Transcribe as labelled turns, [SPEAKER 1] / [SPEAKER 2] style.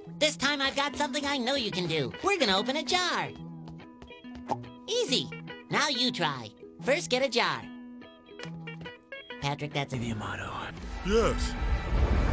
[SPEAKER 1] This time I've got something I know you can do. We're gonna open a jar. Easy. Now you try. First, get a jar. Patrick, that's a...
[SPEAKER 2] Yamato.
[SPEAKER 3] Yes.